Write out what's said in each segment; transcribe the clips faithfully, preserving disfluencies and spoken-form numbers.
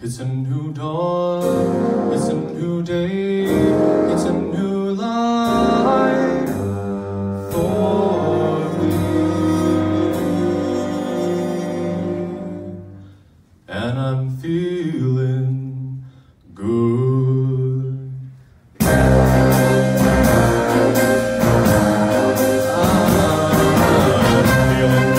It's a new dawn, it's a new day, it's a new life for me. And I'm feeling good. I'm feeling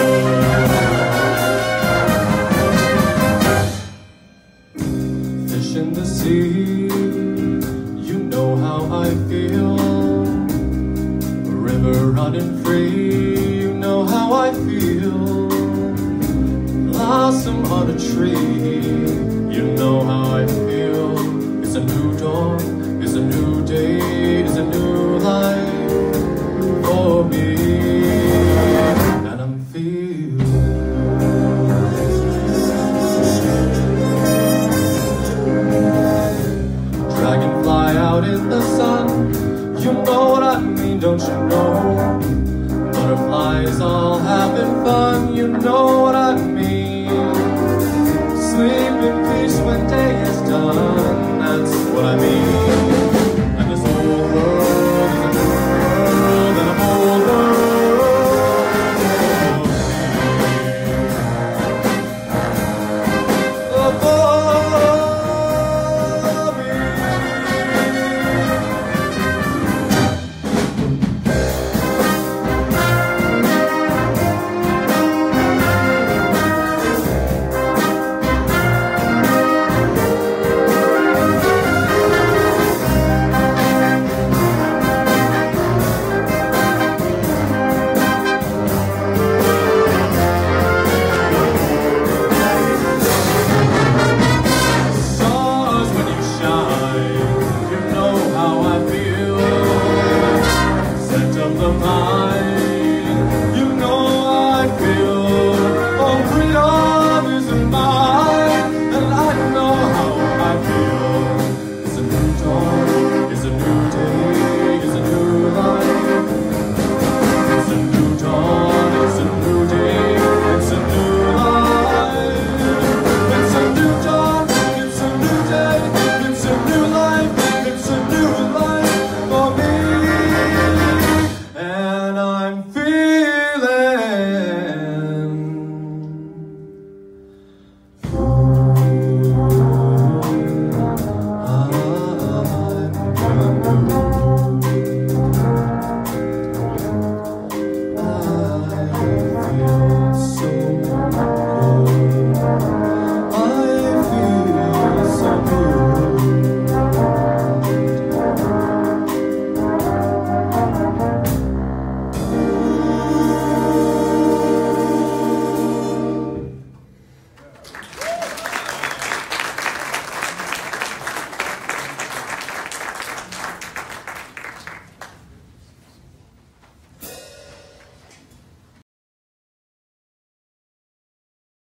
good. Fish in the sea, you know how I feel. A river running free, you know how I feel. Blossom on a tree, you know how I feel. It's a new dawn, it's a new day, it's a new life for me. And I'm feeling dragonfly out in the sun, you know what I mean, don't you know? Butterflies all having fun, you know what I mean. Sleep in peace when day is done, that's what I mean.